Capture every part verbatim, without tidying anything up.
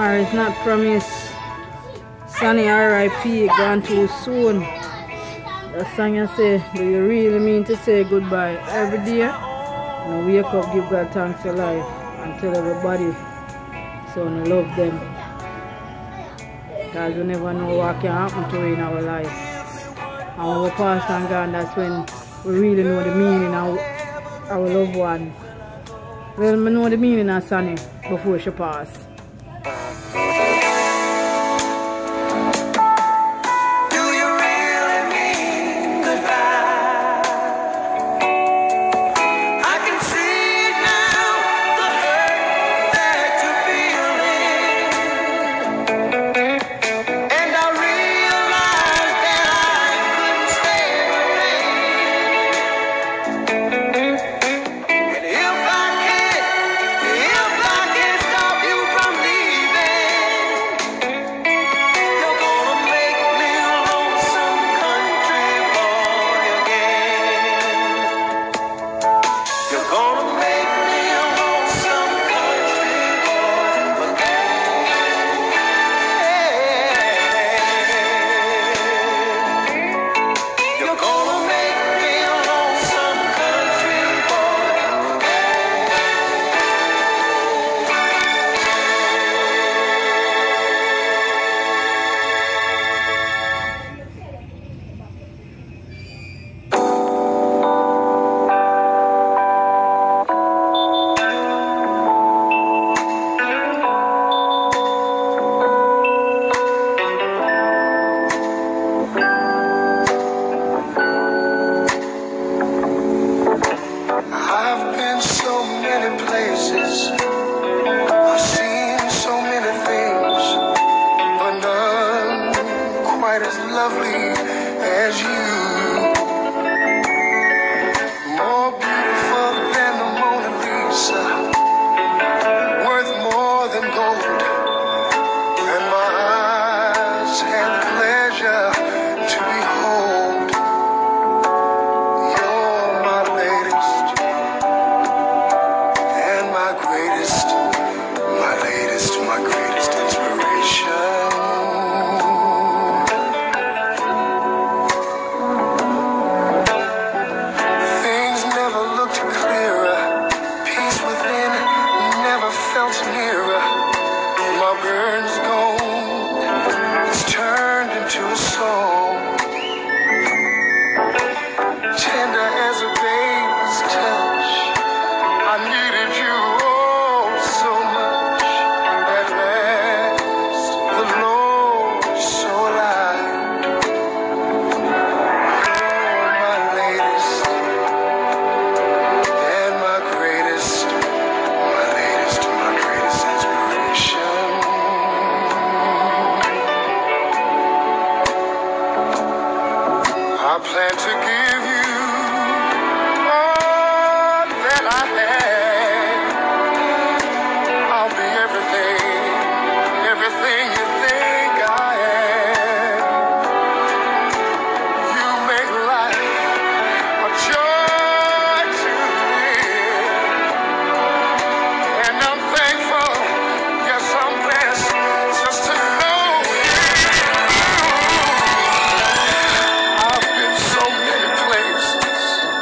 tomorrow is not promised. Sunny R I P gone too soon. The song I say, do you really mean to say goodbye every day? And wake up, give God thanks for life and tell everybody so I love them. Because we never know what can happen to in our life. And when we pass and gone, that's when we really know the meaning of our loved one. Well, I know the meaning of Sunny before she passed.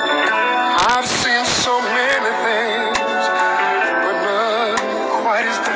So many things, but none quite as